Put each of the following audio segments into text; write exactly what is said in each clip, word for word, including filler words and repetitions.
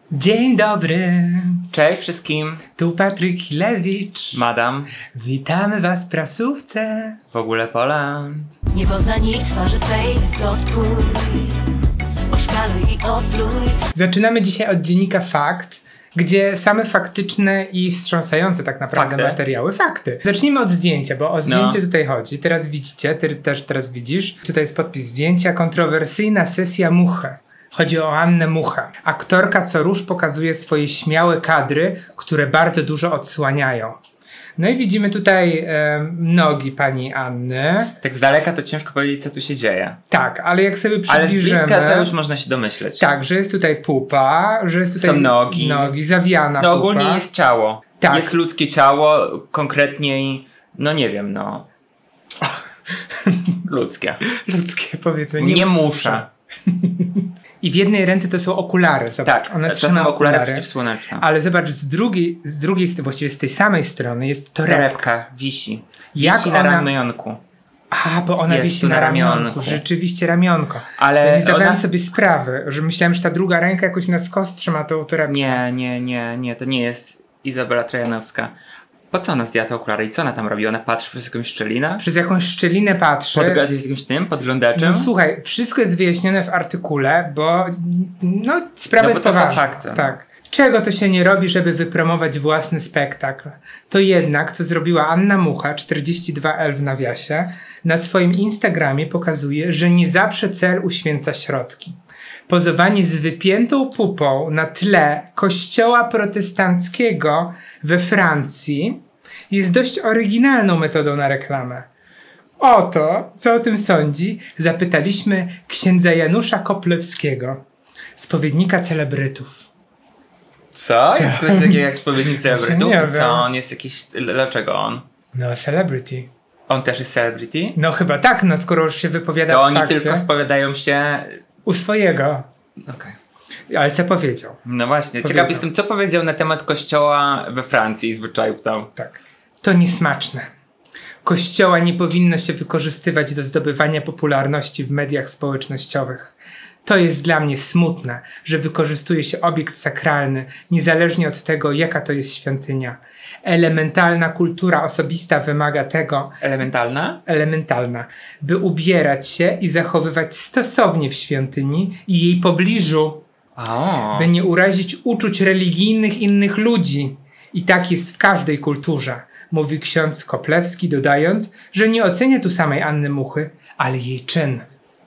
Dzień dobry. Cześć wszystkim. Tu Patryk Chilewicz. Madam. Witamy was w prasówce. W ogóle Poland. Nie pozna nikt twarzy twej, więc plotkuj. Oszkaluj i opluj. Zaczynamy dzisiaj od dziennika Fakt, gdzie same faktyczne i wstrząsające tak naprawdę Fakty. materiały. Fakty. Zacznijmy od zdjęcia, bo o zdjęcie no. tutaj chodzi. Teraz widzicie, ty też teraz widzisz. Tutaj jest podpis zdjęcia. Kontrowersyjna sesja Muchy. Chodzi o Annę Muchę. Aktorka co rusz pokazuje swoje śmiałe kadry, które bardzo dużo odsłaniają. No i widzimy tutaj e, nogi pani Anny. Tak z daleka to ciężko powiedzieć, co tu się dzieje. Tak, ale jak sobie Ale przybliżymy... z bliska to już można się domyśleć. Tak, że jest tutaj pupa, że jest tutaj są nogi. nogi, zawijana No pupa. ogólnie jest ciało. Tak. Jest ludzkie ciało, konkretniej, no nie wiem, no. Ludzkie. Ludzkie, powiedzmy. Nie, nie muszę. I w jednej ręce to są okulary. Zobacz, Tak, ona to trzyma są okulary okulary. przeciwsłoneczne. Ale zobacz, z drugiej, z drugiej, właściwie z tej samej strony jest torebka. Torebka wisi. Jak Wisi na ona- ramionku. A, bo ona Jest wisi tu na na ramionku. ramionku. Rzeczywiście ramionko. Ale ja nie zdawałem ona- sobie sprawy, że myślałem, że ta druga ręka jakoś na skos trzyma tą torebkę. Nie, nie, nie, nie, to nie jest Izabela Trojanowska. Po co ona zdjęła te okulary i co ona tam robi? Ona patrzy przez jakąś szczelinę? Przez jakąś szczelinę patrzy. Podgląd jest jakimś tym, podglądaczem? No słuchaj, wszystko jest wyjaśnione w artykule, bo no sprawa No jest bo to są poważna. fakty. Tak. Czego to się nie robi, żeby wypromować własny spektakl? To jednak, co zrobiła Anna Mucha, czterdzieści dwa L w nawiasie, na swoim Instagramie pokazuje, że nie zawsze cel uświęca środki. Pozowanie z wypiętą pupą na tle kościoła protestanckiego we Francji jest dość oryginalną metodą na reklamę. O to, co o tym sądzi, zapytaliśmy księdza Janusza Koplewskiego, spowiednika celebrytów. Co? Co? Jest ktoś takiego jak spowiednik celebrytów? Nie To wiem. co? On jest jakiś... Dlaczego on? No, celebrity. On też jest celebrity? No chyba tak, no skoro już się wypowiada To w oni fakcie, tylko spowiadają się... u swojego. Okej. Ale co powiedział? No właśnie. Powiedział. Ciekaw jestem, co powiedział na temat kościoła we Francji i zwyczajów tam. Tak. To niesmaczne. Kościoła nie powinno się wykorzystywać do zdobywania popularności w mediach społecznościowych. To jest dla mnie smutne, że wykorzystuje się obiekt sakralny, niezależnie od tego, jaka to jest świątynia. Elementalna kultura osobista wymaga tego, Elementalna? elementalna, by ubierać się i zachowywać stosownie w świątyni i jej pobliżu, O. by nie urazić uczuć religijnych innych ludzi. I tak jest w każdej kulturze, mówi ksiądz Koplewski, dodając, że nie ocenia tu samej Anny Muchy, ale jej czyn.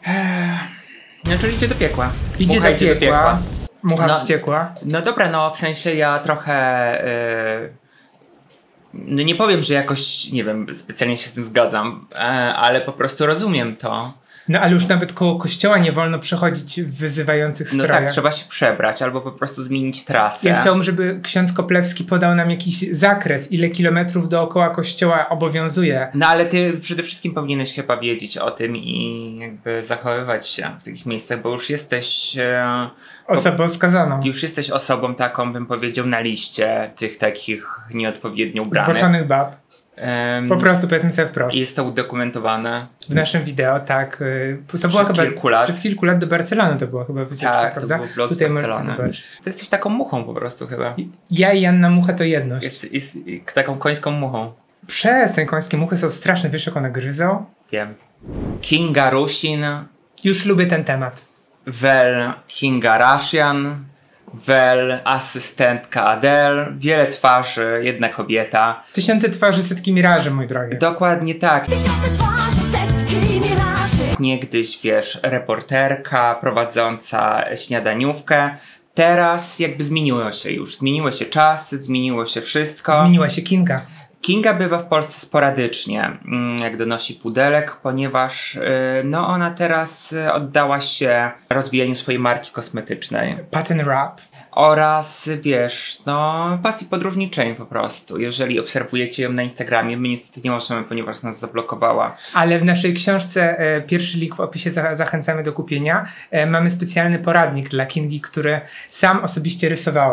No czyli idzie do piekła. Idzie Mucha do piekła, mucha No. wściekła. No dobra, no w sensie ja trochę... Yy... No nie powiem, że jakoś, nie wiem, specjalnie się z tym zgadzam, e, ale po prostu rozumiem to. No ale już nawet koło kościoła nie wolno przechodzić w wyzywających No strojach. tak, trzeba się przebrać albo po prostu zmienić trasę. Ja chciałbym, żeby ksiądz Koplewski podał nam jakiś zakres, ile kilometrów dookoła kościoła obowiązuje. No ale ty przede wszystkim powinieneś chyba wiedzieć o tym i jakby zachowywać się w takich miejscach, bo już jesteś... E, Osobą skazaną. już jesteś osobą taką, bym powiedział, na liście tych takich nieodpowiednio ubranych. Zboczonych bab. Em, Po prostu powiedzmy sobie wprost. Jest to udokumentowane. W naszym wideo, tak. y, To Sprzed była chyba kilku lat. sprzed kilku lat do Barcelony to była chyba wycieczka, Tak, to prawda? był vlog z Tutaj możecie Barcelony. zobaczyć. Ty jesteś taką muchą po prostu chyba. Ja i Anna Mucha to jedność. Jest, jest taką końską muchą. Przestań, końskie muchy są straszne, wiesz jak one gryzą? Wiem. Kinga Rusin, Już lubię ten temat. Wel Kinga Russian, Wel asystentka Adele, wiele twarzy, jedna kobieta. Tysiące twarzy, setki miraży, mój drogi. Dokładnie tak. Tysiące twarzy, setki miraży. Niegdyś, wiesz, reporterka prowadząca śniadaniówkę. Teraz jakby zmieniło się już. Zmieniły się czasy, zmieniło się wszystko. Zmieniła się Kinga. Kinga bywa w Polsce sporadycznie, jak donosi Pudelek, ponieważ yy, no ona teraz y, oddała się rozwijaniu swojej marki kosmetycznej. Patent rap. Oraz, wiesz, no pasji podróżniczej po prostu. Jeżeli obserwujecie ją na Instagramie, my niestety nie możemy, ponieważ nas zablokowała. Ale w naszej książce, e, pierwszy link w opisie, za, zachęcamy do kupienia, e, mamy specjalny poradnik dla Kingi, który sam osobiście rysowałem.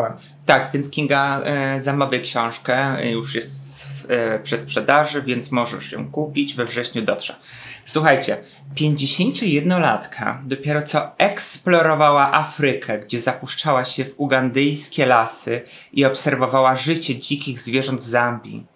Tak, więc Kinga e, zamawia książkę, e, już jest e, przed sprzedaży, więc możesz ją kupić, we wrześniu dotrze. Słuchajcie, pięćdziesięciojednolatka dopiero co eksplorowała Afrykę, gdzie zapuszczała się w ugandyjskie lasy i obserwowała życie dzikich zwierząt w Zambii.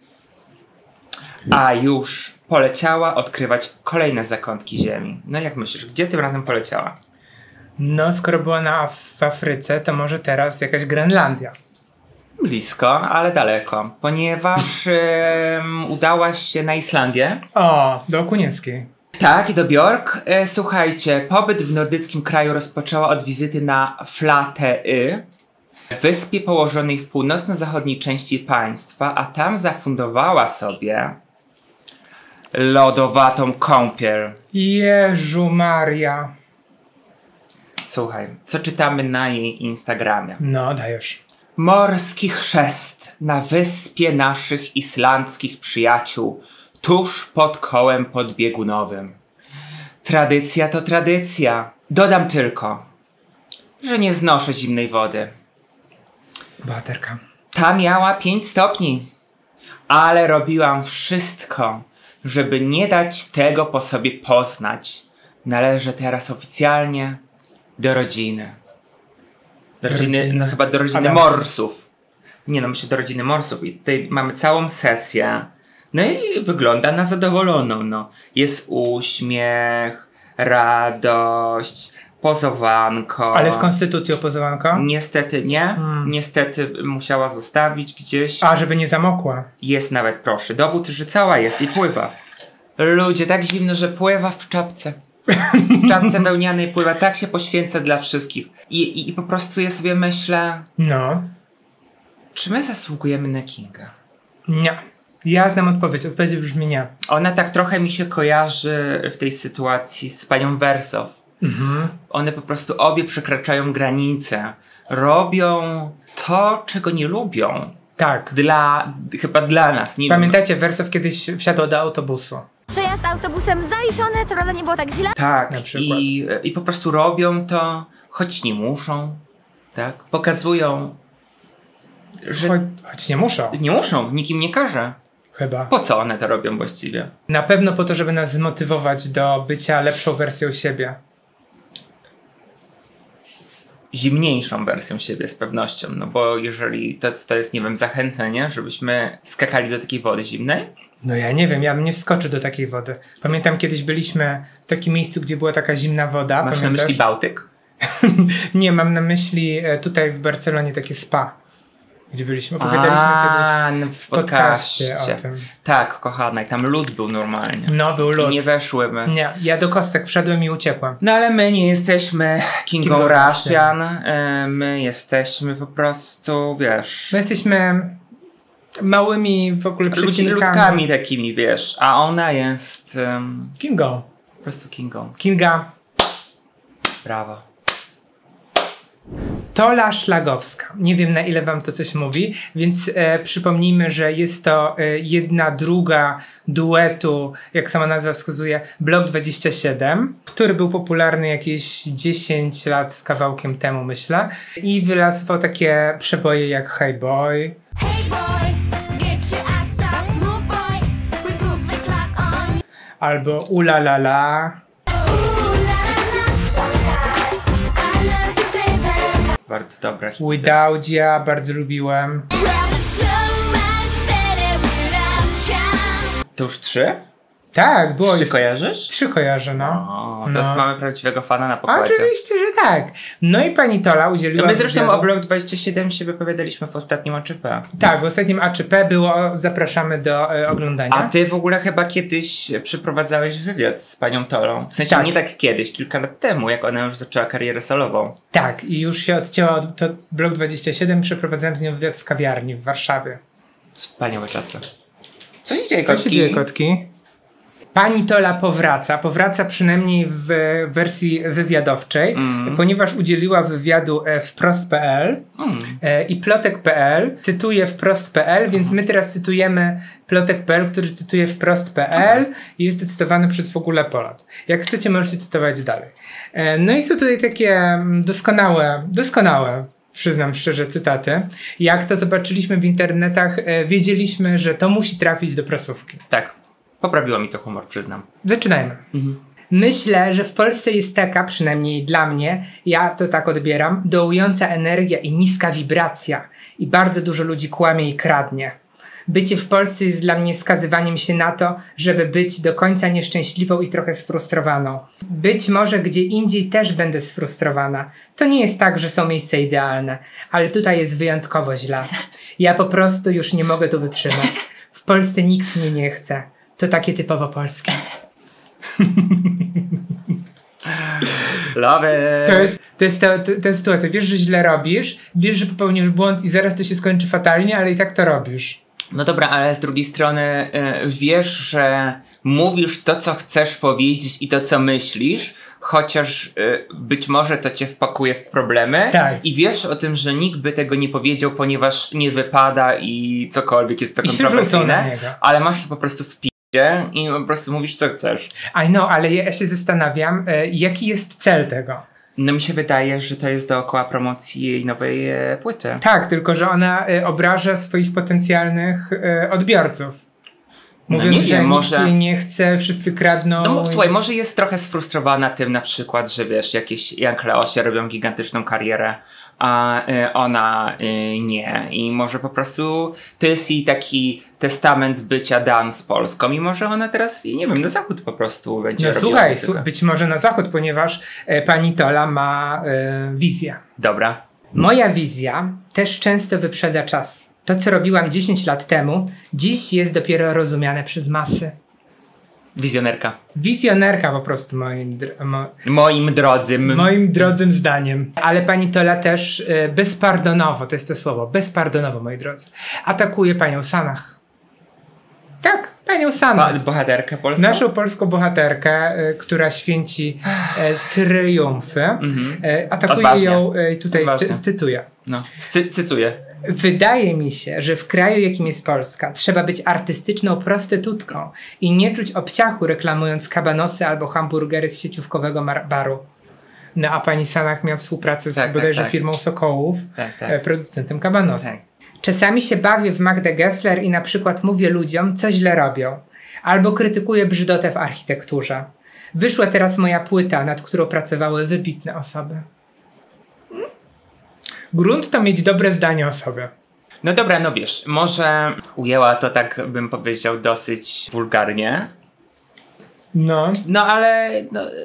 A już poleciała odkrywać kolejne zakątki ziemi. No jak myślisz, gdzie tym razem poleciała? No, skoro była na Af- w Afryce, to może teraz jakaś Grenlandia. Blisko, ale daleko, ponieważ ym, udała się na Islandię. O, do Okuniewskiej. Tak, i do Bjork. E, słuchajcie, pobyt w nordyckim kraju rozpoczęła od wizyty na Flatey, wyspie położonej w północno-zachodniej części państwa, a tam zafundowała sobie lodowatą kąpiel. Jeżu Maria. Słuchaj, co czytamy na jej Instagramie? No, dajesz. Morski chrzest na wyspie naszych islandzkich przyjaciół, tuż pod kołem podbiegunowym. Tradycja to tradycja. Dodam tylko, że nie znoszę zimnej wody. Bohaterka. Ta miała pięć stopni, ale robiłam wszystko, żeby nie dać tego po sobie poznać. Należę teraz oficjalnie do rodziny. Do rodziny, rodziny. no chyba do rodziny Adamsów. Morsów. Nie no, myślę do rodziny Morsów. I tutaj mamy całą sesję. No i wygląda na zadowoloną, no. Jest uśmiech, radość, pozowanko. Ale z konstytucją pozowanko? Niestety nie. Hmm. Niestety musiała zostawić gdzieś. A, żeby nie zamokła. Jest nawet, proszę. Dowód, że cała jest i pływa. Ludzie, tak zimno, że pływa w czapce. W czapce wełnianej pływa. Tak się poświęca dla wszystkich. I, i, i po prostu ja sobie myślę, No. czy my zasługujemy na Kinga? Nie. Ja znam odpowiedź. Odpowiedź brzmi nie. Ona tak trochę mi się kojarzy w tej sytuacji z panią Wersow. Mhm. One po prostu obie przekraczają granice. Robią to, czego nie lubią. Tak. Dla, chyba dla nas. Nie Pamiętacie, Wersow kiedyś wsiadła do autobusu. Przejazd autobusem zaliczony, co prawda nie było tak źle. Tak, Na przykład. i, i po prostu robią to, choć nie muszą. Tak? Pokazują, że Choć, choć nie muszą. nie muszą, nikim nie każe. Chyba. Po co one to robią właściwie? Na pewno po to, żeby nas zmotywować do bycia lepszą wersją siebie. Zimniejszą wersją siebie z pewnością, no bo jeżeli to, to jest, nie wiem, zachętne, nie? Żebyśmy skakali do takiej wody zimnej. No ja nie wiem, ja bym nie wskoczył do takiej wody. Pamiętam, kiedyś byliśmy w takim miejscu, gdzie była taka zimna woda. Masz na pamiętasz? myśli Bałtyk? Nie, mam na myśli e, tutaj w Barcelonie takie spa. Gdzie byliśmy, opowiadaliśmy A, kiedyś no w podcaście o tym. Tak, kochana, i tam lód był normalnie. No, był lód. I nie weszłymy. Nie, ja do kostek wszedłem i uciekłem. No ale my nie jesteśmy King King of of Russian, e, my jesteśmy po prostu, wiesz, My jesteśmy małymi w ogóle ludzi, przecinkami. ludkami takimi, wiesz, a ona jest um, Kingo. po prostu Kingą. Kinga. Brawo. Tola Szlagowska. Nie wiem, na ile wam to coś mówi, więc e, przypomnijmy, że jest to e, jedna druga duetu, jak sama nazwa wskazuje, Blok dwadzieścia siedem, który był popularny jakieś dziesięć lat z kawałkiem temu, myślę. I wylasował takie przeboje jak Hey Boy, Hey boy, get your ass up, move boy, we put the clock on. albo Ula La La. Ooh la la la, I love you baby. Bardzo dobra hit. Without Ya bardzo lubiłem. Well it's so much better without you. To już trzy? Tak, było Trzy ich- kojarzysz? Trzy kojarzę, no. O, to No. jest, mamy prawdziwego fana na pokładzie. Oczywiście, że tak. No i pani Tola udzieliła... My zresztą wywiadu- o Blok dwadzieścia siedem się wypowiadaliśmy w ostatnim A Czy P. Tak, w ostatnim A Czy P było zapraszamy do e, oglądania. A ty w ogóle chyba kiedyś przeprowadzałeś wywiad z panią Tolą. W sensie Tak. nie tak kiedyś, kilka lat temu, jak ona już zaczęła karierę solową. Tak, i już się odcięła od to Blok dwadzieścia siedem, przeprowadzałem z nią wywiad w kawiarni w Warszawie. Wspaniałe czasy. Co się dzieje, Co kotki? się dzieje, kotki? Pani Tola powraca, powraca przynajmniej w wersji wywiadowczej, Mm. ponieważ udzieliła wywiadu e, wprost kropka pe el Mm. e, i plotek kropka pe el cytuje wprost kropka pe el, więc my teraz cytujemy plotek kropka pe el, który cytuje wprost kropka pe el i jest cytowany przez w ogóle Polat. Jak chcecie, możecie cytować dalej. E, no i są tutaj takie mm, doskonałe, doskonałe przyznam szczerze, cytaty. Jak to zobaczyliśmy w internetach, e, wiedzieliśmy, że to musi trafić do prasówki. Tak, poprawiło mi to humor, przyznam. Zaczynajmy. Mhm. Myślę, że w Polsce jest taka, przynajmniej dla mnie, ja to tak odbieram, dołująca energia i niska wibracja. I bardzo dużo ludzi kłamie i kradnie. Bycie w Polsce jest dla mnie skazywaniem się na to, żeby być do końca nieszczęśliwą i trochę sfrustrowaną. Być może gdzie indziej też będę sfrustrowana. To nie jest tak, że są miejsca idealne, ale tutaj jest wyjątkowo źle. Ja po prostu już nie mogę tu wytrzymać. W Polsce nikt mnie nie chce. To takie typowo polskie. Love it. To jest, to jest ta, ta, ta sytuacja. Wiesz, że źle robisz, wiesz, że popełnisz błąd i zaraz to się skończy fatalnie, ale i tak to robisz. No dobra, ale z drugiej strony y, wiesz, że mówisz to, co chcesz powiedzieć i to, co myślisz, chociaż y, być może to cię wpakuje w problemy. Tak. I wiesz o tym, że nikt by tego nie powiedział, ponieważ nie wypada i cokolwiek jest to I się rzucą na kontrowersyjne, niego. ale masz to po prostu w picie i po prostu mówisz, co chcesz. I know, ale ja się zastanawiam, e, jaki jest cel tego. No mi się wydaje, że to jest dookoła promocji jej nowej e, płyty. Tak, tylko że ona e, obraża swoich potencjalnych e, odbiorców. Mówiąc, nie wiem, że nikt może- jej nie chce, wszyscy kradną. No mo- i- słuchaj, może jest trochę sfrustrowana tym na przykład, że wiesz, jakieś Young Leosie robią gigantyczną karierę, a y, ona y, nie. I może po prostu to jest jej taki testament bycia Dan z Polską. Mimo że ona teraz, nie wiem, na zachód po prostu będzie No robiła słuchaj, muzykę. su- być może na zachód, ponieważ e, pani Tola ma e, wizję. Dobra. Moja wizja też często wyprzedza czas. To, co robiłam dziesięć lat temu, dziś jest dopiero rozumiane przez masy. Wizjonerka. Wizjonerka po prostu moim, dr- mo- Moim drodzym. moim drodzy zdaniem. Ale pani Tola też e, bezpardonowo, to jest to słowo, bezpardonowo, moi drodzy, atakuje panią Sanach. Tak, panią Sanach. Ba- bohaterkę polską? Naszą polską bohaterkę, y, która święci e, triumfy, e, atakuje Odważnie. ją, e, tutaj Odważnie. cy- cytuję. No, Scy- cytuję. Wydaje mi się, że w kraju, jakim jest Polska, trzeba być artystyczną prostytutką i nie czuć obciachu reklamując kabanosy albo hamburgery z sieciówkowego mar- baru. No a pani Sanach miała współpracę z Tak, tak, bodajże tak. firmą Sokołów, Tak, tak. e, producentem kabanosów. Tak. Czasami się bawię w Magdę Gessler i na przykład mówię ludziom, co źle robią. Albo krytykuję brzydotę w architekturze. Wyszła teraz moja płyta, nad którą pracowały wybitne osoby. Hmm? Grunt to mieć dobre zdanie o sobie. No dobra, no wiesz, może ujęła to tak, bym powiedział, dosyć wulgarnie. No. No ale, no, e,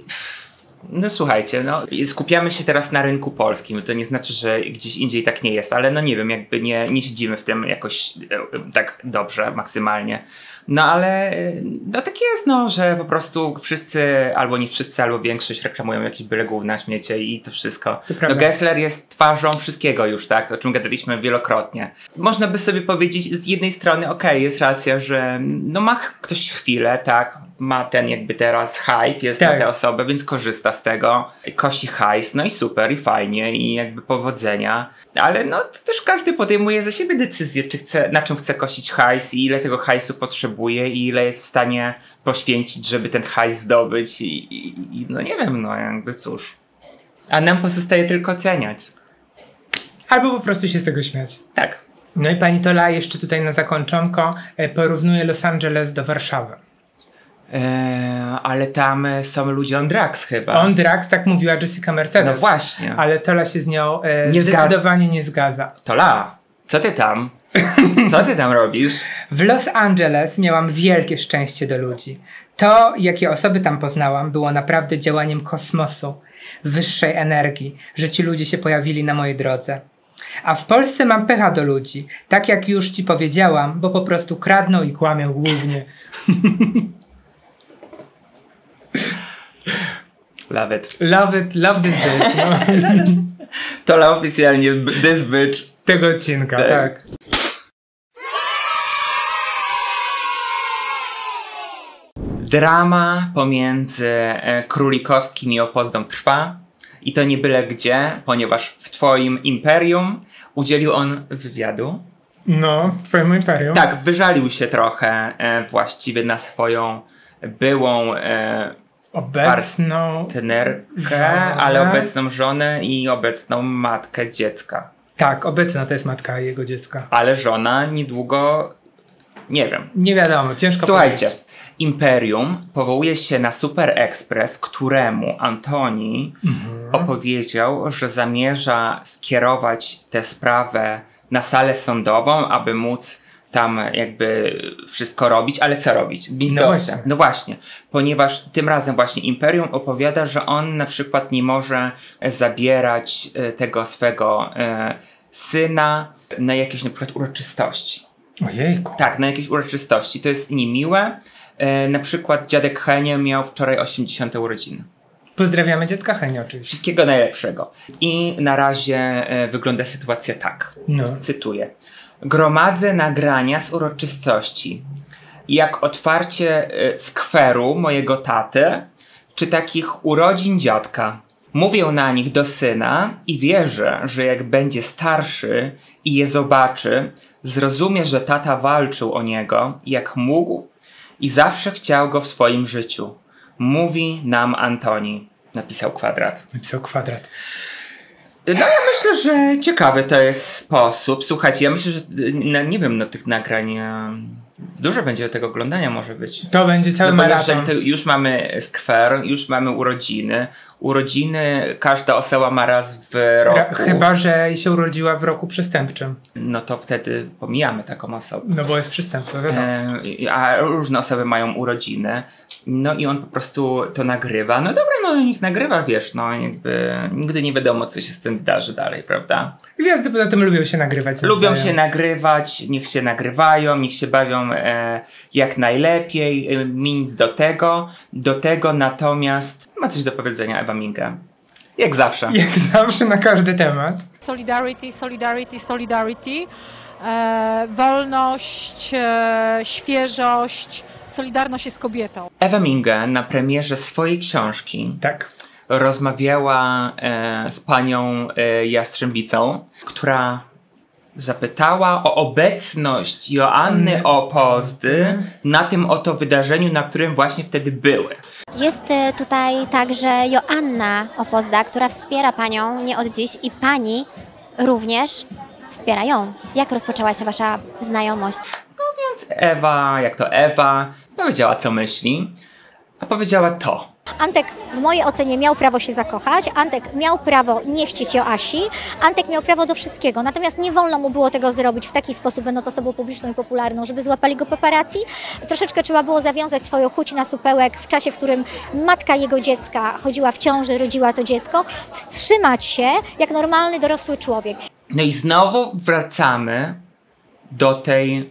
no słuchajcie, no skupiamy się teraz na rynku polskim. To nie znaczy, że gdzieś indziej tak nie jest, ale no nie wiem, jakby nie, nie siedzimy w tym jakoś e, tak dobrze, maksymalnie. No ale, e, no tak jest, no, że po prostu wszyscy, albo nie wszyscy, albo większość reklamują jakieś byle gówna, śmiecie i to wszystko. To No prawda. Gessler jest twarzą wszystkiego już, tak? O czym gadaliśmy wielokrotnie. Można by sobie powiedzieć z jednej strony, okej, jest racja, że no ma ch- ktoś chwilę, tak? Ma ten jakby teraz hype, jest Tak. na tę osobę, więc korzysta z tego. Kosi hajs, no i super, i fajnie, i jakby powodzenia. Ale no to też każdy podejmuje za siebie decyzję, czy chce, na czym chce kosić hajs i ile tego hajsu potrzebuje i ile jest w stanie poświęcić, żeby ten hajs zdobyć i, i, i no nie wiem, no jakby cóż. A nam pozostaje tylko oceniać. Albo po prostu się z tego śmiać. Tak. No i pani Tola jeszcze tutaj na zakończonko e, porównuje Los Angeles do Warszawy. Eee, ale tam e, są ludzie on drugs chyba. On Drax, tak mówiła Jessica Mercedes. No właśnie. Ale Tola się z nią e, Nie zga- zdecydowanie nie zgadza. Tola, co ty tam? Co ty tam robisz? W Los Angeles miałam wielkie szczęście do ludzi. To, jakie osoby tam poznałam, było naprawdę działaniem kosmosu, wyższej energii, że ci ludzie się pojawili na mojej drodze. A w Polsce mam pecha do ludzi, tak jak już ci powiedziałam, bo po prostu kradną i kłamią głównie. Love it. Love it, love this bitch. No. Tola oficjalnie b- this bitch. Tego odcinka, Tak. tak. Drama pomiędzy e, Królikowskim i Opozdą trwa. I to nie byle gdzie, ponieważ w twoim imperium udzielił on wywiadu. No, twojemu imperium. Tak, wyżalił się trochę e, właściwie na swoją byłą e, Obecną partnerkę, żonę. ale obecną żonę i obecną matkę dziecka. Tak, obecna to jest matka jego dziecka. Ale żona niedługo, nie wiem. Nie wiadomo, ciężko Słuchajcie, powiedzieć. Imperium powołuje się na Super Express, któremu Antoni Mhm. opowiedział, że zamierza skierować tę sprawę na salę sądową, aby móc tam jakby wszystko robić, ale co robić? Mieć No dostęp. właśnie. No właśnie, ponieważ tym razem właśnie Imperium opowiada, że on na przykład nie może zabierać e, tego swego e, syna na jakieś na przykład uroczystości. Ojejku. Tak, na jakieś uroczystości. To jest niemiłe. E, na przykład dziadek Henio miał wczoraj osiemdziesiąte urodziny. Pozdrawiamy dziadka Henia oczywiście. Wszystkiego najlepszego. I na razie e, wygląda sytuacja tak. No. Cytuję. Gromadzę nagrania z uroczystości. Jak otwarcie e, skweru mojego taty, czy takich urodzin dziadka. Mówię na nich do syna i wierzę, że jak będzie starszy i je zobaczy, zrozumie, że tata walczył o niego, jak mógł i zawsze chciał go w swoim życiu. Mówi nam Antoni. Napisał Kwadrat. Napisał Kwadrat. No ja myślę, że ciekawy to jest sposób. Słuchajcie, ja myślę, że no, nie wiem, no tych nagrań e, dużo będzie tego oglądania może być. To będzie cały No bo maraton. jeżeli to już mamy skwer, już mamy urodziny. Urodziny każda osoba ma raz w roku. Ra- chyba, że się urodziła w roku przestępczym. No to wtedy pomijamy taką osobę. No bo jest przestępcą, wiadomo. E, a różne osoby mają urodziny. No i on po prostu to nagrywa. No dobra, no niech nagrywa, wiesz, no jakby nigdy nie wiadomo, co się z tym wydarzy dalej, prawda? Gwiazdy poza tym lubią się nagrywać. Lubią nawzajem. się nagrywać, niech się nagrywają, niech się bawią e, jak najlepiej, e, mi nic do tego. Do tego natomiast ma coś do powiedzenia Ewa Minga. Jak zawsze. Jak zawsze na każdy temat. Solidarity, solidarity, solidarity, e, wolność, e, świeżość, solidarność jest kobietą. Ewa Minga na premierze swojej książki Tak. rozmawiała e, z panią e, Jastrzębicą, która zapytała o obecność Joanny Opozdy na tym oto wydarzeniu, na którym właśnie wtedy były. Jest e, tutaj także Joanna Opozda, która wspiera Panią nie od dziś i Pani również wspiera ją. Jak rozpoczęła się Wasza znajomość? No więc Ewa, jak to Ewa, powiedziała co myśli, a powiedziała to. Antek w mojej ocenie miał prawo się zakochać, Antek miał prawo nie chcieć Joasi, Antek miał prawo do wszystkiego, natomiast nie wolno mu było tego zrobić w taki sposób, będąc osobą publiczną i popularną, żeby złapali go paparazzi. Troszeczkę trzeba było zawiązać swoją chuć na supełek w czasie, w którym matka jego dziecka chodziła w ciąży, rodziła to dziecko, wstrzymać się jak normalny dorosły człowiek. No i znowu wracamy do tej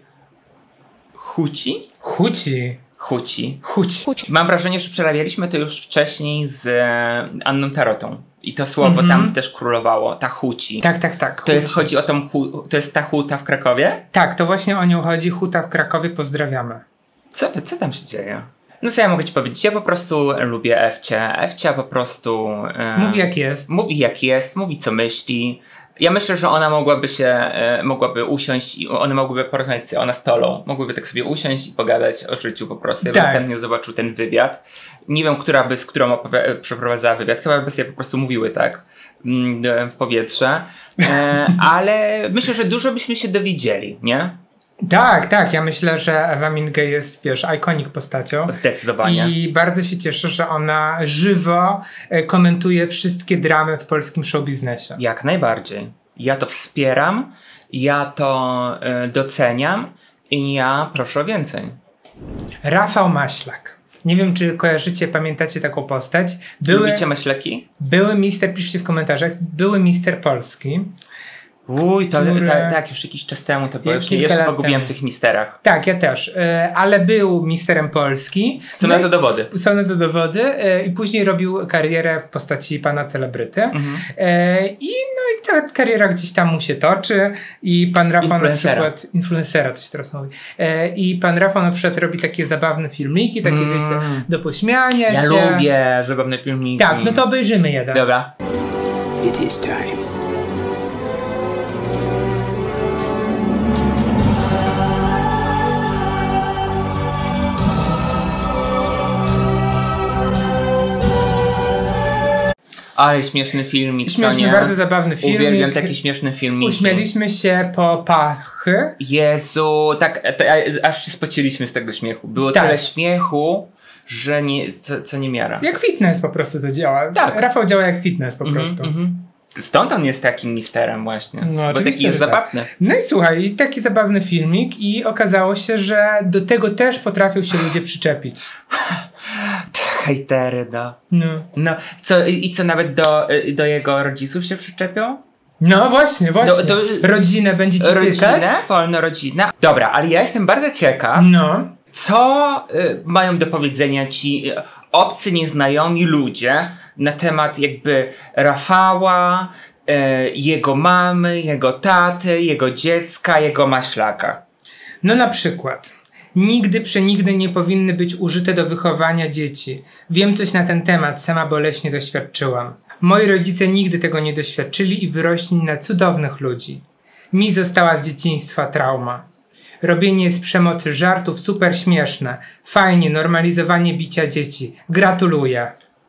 chuci? Chuci. Chuci. Chuci. Chuć. Mam wrażenie, że przerabialiśmy to już wcześniej z e, Anną Tarotą. I to słowo Mhm. tam też królowało, ta chuci. Tak, tak, tak. To jest, Chuci. chodzi o tą, hu, to jest ta huta w Krakowie? Tak, to właśnie o nią chodzi. Huta w Krakowie, pozdrawiamy. Co, co tam się dzieje? No co ja mogę ci powiedzieć? Ja po prostu lubię Ewcie. Ewcia po prostu... E, Mówi jak jest. Mówi jak jest, mówi co myśli. Ja myślę, że ona mogłaby się, e, mogłaby usiąść i one mogłyby porozmawiać sobie, ona z Tolą. Mogłyby tak sobie usiąść i pogadać o życiu po prostu. Ja bym Tak. chętnie zobaczył ten wywiad. Nie wiem, która by, z którą opowi- przeprowadzała wywiad. Chyba by sobie po prostu mówiły tak mm, w powietrze. E, ale myślę, że dużo byśmy się dowiedzieli, nie? Tak, tak. Ja myślę, że Ewa Minge jest, wiesz, iconic postacią. Zdecydowanie. I bardzo się cieszę, że ona żywo e, komentuje wszystkie dramy w polskim showbiznesie. Jak najbardziej. Ja to wspieram, ja to e, doceniam i ja proszę o więcej. Rafał Maślak. Nie wiem, czy kojarzycie, pamiętacie taką postać. Były, Lubicie myśleki? były mister, piszcie w komentarzach, były mister Polski. Uj, to Które- ta, tak, już jakiś czas temu to było. Ja Już kilka jeszcze lat pogubiłem w temu. tych misterach. Tak, ja też. E, ale był misterem Polski. Są No na to i- dowody. Są na to dowody. E, I później robił karierę w postaci pana celebryty. Mhm. E, I no i ta kariera gdzieś tam mu się toczy. I pan Rafał na Influencera. przykład... Influencera, to się teraz mówi. E, I pan Rafał na przykład robi takie zabawne filmiki, takie Mm. wiecie, do pośmiania Ja się. lubię zabawne filmiki. Tak, no to obejrzymy jeden. Dobra. It is time. Ale śmieszny filmik, co Śmieszny, nie? bardzo zabawny filmik. Uwielbiam takie śmieszne filmiki. Uśmieliśmy się po pachy. Jezu, tak, te, aż się spociliśmy z tego śmiechu. Było Tak. tyle śmiechu, że nie, co, co nie miara. Jak fitness po prostu to działa. Tak. Rafał działa jak fitness po prostu. Mhm, mhm. Stąd on jest takim misterem właśnie. No, bo oczywiście, taki jest że tak. zabawny. No i słuchaj, taki zabawny filmik i okazało się, że do tego też potrafią się ludzie przyczepić. Hejtery, no. No. No, co, i, i co nawet do, do jego rodziców się przyczepią? No właśnie, właśnie. Do- do- Rodzinę będziecie tykać? Rodzinę? Wolno rodzinę. Dobra, ale ja jestem bardzo ciekaw, No. co y, mają do powiedzenia ci y, obcy, nieznajomi ludzie na temat jakby Rafała, y, jego mamy, jego taty, jego dziecka, jego maślaka. No na przykład. Nigdy przenigdy nie powinny być użyte do wychowania dzieci. Wiem coś na ten temat, sama boleśnie doświadczyłam. Moi rodzice nigdy tego nie doświadczyli i wyrośli na cudownych ludzi. Mi została z dzieciństwa trauma. Robienie z przemocy żartów super śmieszne. Fajnie, normalizowanie bicia dzieci. Gratuluję.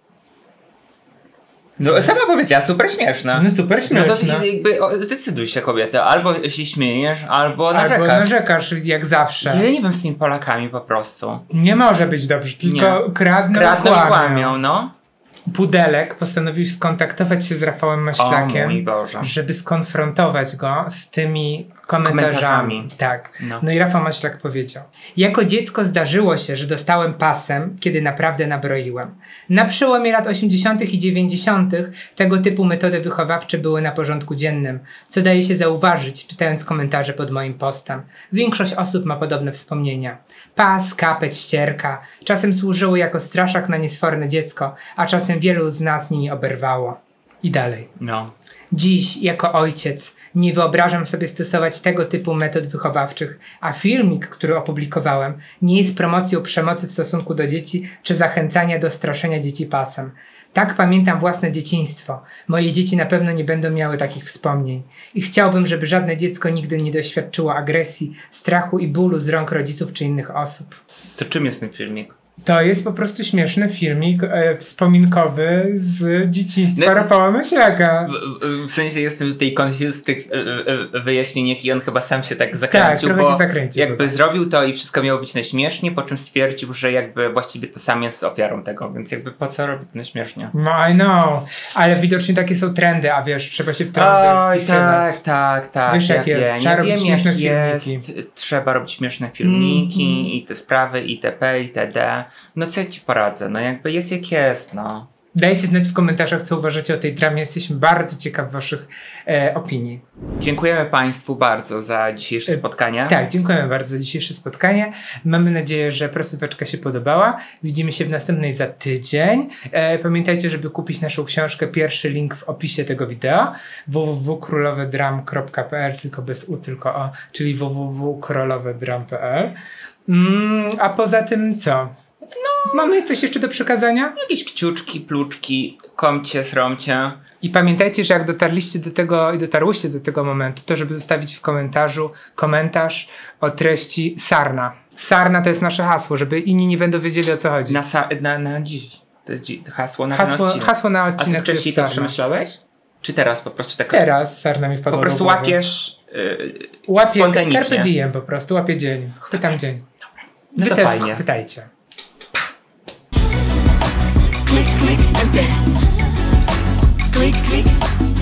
No, sama powiedziała, super śmieszna. No super No to śmieszne. jakby o, zdecyduj się, kobieta. Albo się śmiejesz, albo narzekasz. Albo narzekasz jak zawsze. Ja nie wiem z tymi Polakami po prostu. Nie może być dobrze, tylko Nie. kradną, Kradną i i kłamią. kłamią, no. Pudelek postanowił skontaktować się z Rafałem O Maślakiem, mój Boże. żeby skonfrontować go z tymi komentarzami. Komentarzami. Tak. No. No. i Rafał Maślak powiedział: jako dziecko zdarzyło się, że dostałem pasem, kiedy naprawdę nabroiłem. Na przełomie lat osiemdziesiątych i dziewięćdziesiątych tego typu metody wychowawcze były na porządku dziennym, co daje się zauważyć, czytając komentarze pod moim postem. Większość osób ma podobne wspomnienia. Pas, kapeć, ścierka czasem służyły jako straszak na niesforne dziecko, a czasem wielu z nas nimi oberwało. I dalej. No. Dziś, jako ojciec, nie wyobrażam sobie stosować tego typu metod wychowawczych, a filmik, który opublikowałem, nie jest promocją przemocy w stosunku do dzieci czy zachęcania do straszenia dzieci pasem. Tak pamiętam własne dzieciństwo. Moje dzieci na pewno nie będą miały takich wspomnień. I chciałbym, żeby żadne dziecko nigdy nie doświadczyło agresji, strachu i bólu z rąk rodziców czy innych osób. To czym jest ten filmik? To jest po prostu śmieszny filmik e, wspominkowy z dzieciństwa No- Rafała Maślaka. W, w, w sensie jestem tutaj confused w tych e, e, wyjaśnieniach i on chyba sam się tak zakręcił, trochę bo się zakręcił jakby chyba. zrobił to i wszystko miało być na śmiesznie, po czym stwierdził, że jakby właściwie to sam jest ofiarą tego, więc jakby po co robić to na śmiesznie? No I know, ale widocznie takie są trendy, a wiesz, trzeba się w trendy Oj, wpisywać. tak, tak, tak. Wiesz, jak ja jest, wiem, trzeba ja robić wiem śmieszne jak jest, filmiki. trzeba robić śmieszne filmiki Mm, i te sprawy itp. itd. No co ja ci poradzę, no jakby jest jak jest, no. Dajcie znać w komentarzach, co uważacie o tej dramie. Jesteśmy bardzo ciekawi waszych e, opinii. Dziękujemy Państwu bardzo za dzisiejsze E, spotkanie. Tak, dziękujemy bardzo za dzisiejsze spotkanie. Mamy nadzieję, że prosóweczka się podobała. Widzimy się w następnej za tydzień. E, pamiętajcie, żeby kupić naszą książkę. Pierwszy link w opisie tego wideo. w w w kropka królowedram kropka p l, tylko bez u, tylko o, czyli w w w kropka królowedram kropka p l. Mm, a poza tym co? No, mamy coś jeszcze do przekazania? Jakieś kciuczki, pluczki, komcie, sromcie. I pamiętajcie, że jak dotarliście do tego i dotarłyście do tego momentu, to żeby zostawić w komentarzu komentarz o treści Sarna. Sarna to jest nasze hasło, żeby inni nie będą wiedzieli, o co chodzi. Na, sa- na, na dziś. To jest dzi- hasło na ten Hasło, odcinek. hasło na A ty odcinek to wcześniej jest to Sarna. przemyślałeś? Czy teraz po prostu tak? Teraz Sarna mi wpadła Po prostu do głowy. łapiesz yy, Łapię, spontanicznie. carpe diem po prostu, łapię dzień. Chwytam dzień. No Wy to też fajnie. chwytajcie. Click, click, and then click, click.